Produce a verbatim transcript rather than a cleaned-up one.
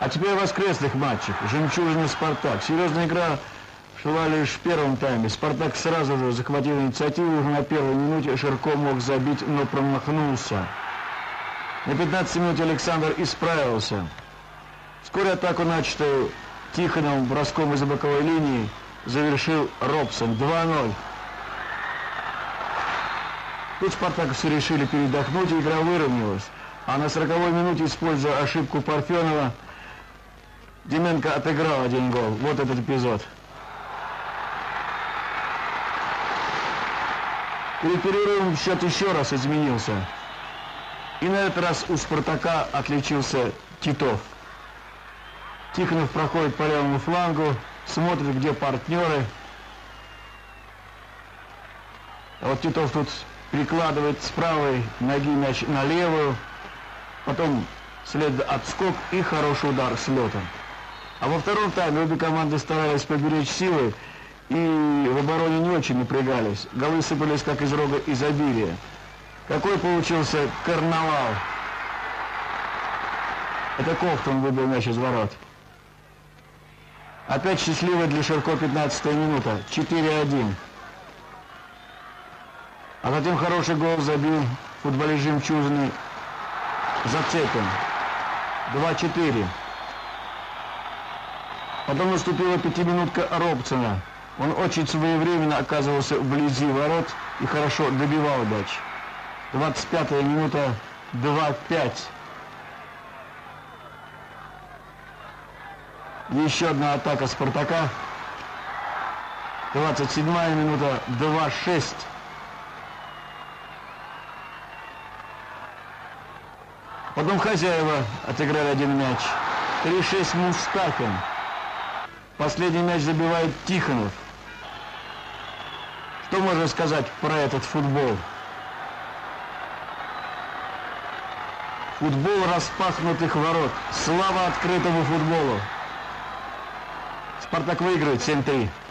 А теперь о воскресных матчах. «Жемчужина» «Спартак». Серьезная игра шла лишь в первом тайме. «Спартак» сразу же захватил инициативу. Уже на первой минуте Ширко мог забить, но промахнулся. На пятнадцатой минуте Александр исправился. Вскоре атаку, начатую Тихоновым броском из-за боковой линии, завершил Робсон. два ноль. Тут спартаковцы решили передохнуть, и игра выровнялась. А на сороковой минуте, используя ошибку Парфенова, Деменко отыграл один гол. Вот этот эпизод. Перед перерывом счет еще раз изменился. И на этот раз у «Спартака» отличился Титов. Тихонов проходит по левому флангу, смотрит, где партнеры. А вот Титов тут прикладывает с правой ноги мяч на левую. Потом след отскок и хороший удар с лета. А во втором тайме обе команды старались поберечь силы и в обороне не очень напрягались. Голы сыпались как из рога изобилия. Какой получился карнавал. Это Ковтун выбил мяч из ворот. Опять счастливая для Ширко пятнадцатая минута. четыре один. А затем хороший гол забил футболист «Жемчужины» Зацепин. два четыре. Потом наступила пятиминутка Робсона. Он очень своевременно оказывался вблизи ворот и хорошо добивал мяч. двадцать пятая минута. два пять. Еще одна атака «Спартака». двадцать седьмая минута. два шесть. Потом хозяева отыграли один мяч. три шесть Мустафин. Последний мяч забивает Тихонов. Что можно сказать про этот футбол? Футбол распахнутых ворот. Слава открытому футболу. «Спартак» выигрывает семь три.